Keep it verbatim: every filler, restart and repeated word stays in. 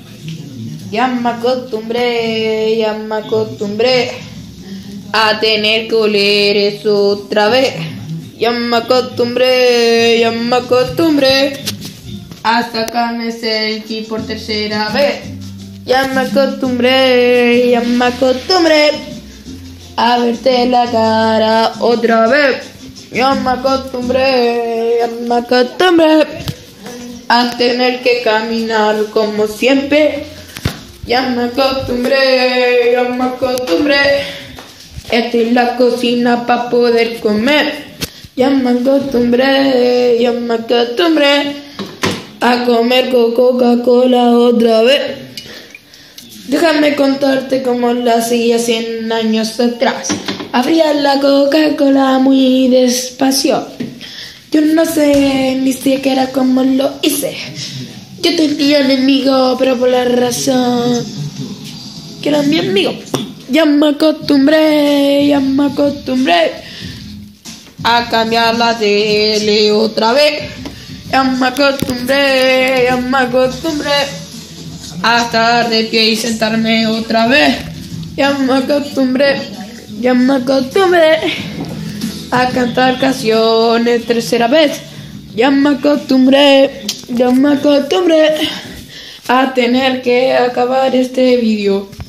Ya me acostumbré, ya me acostumbré a tener que oler eso otra vez. Ya me acostumbré, ya me acostumbré a sacarme selfie por tercera vez. Ya me acostumbré, ya me acostumbré a verte la cara otra vez. Ya me acostumbré, ya me acostumbré a tener que caminar como siempre. Ya me acostumbré, ya me acostumbré a estar en la cocina para poder comer. Ya me acostumbré, ya me acostumbré a comer con Coca-Cola otra vez. Déjame contarte cómo lo hacía cien años atrás. Abría la Coca-Cola muy despacio. Yo no sé ni siquiera cómo lo hice. Yo tenía enemigo, pero por la razón que era mi amigo. Ya me acostumbré, ya me acostumbré a cambiar la tele otra vez. Ya me acostumbré, ya me acostumbré a estar de pie y sentarme otra vez. Ya me acostumbré, ya me acostumbré a cantar canciones tercera vez. Ya me acostumbré, ya me acostumbré a tener que acabar este vídeo.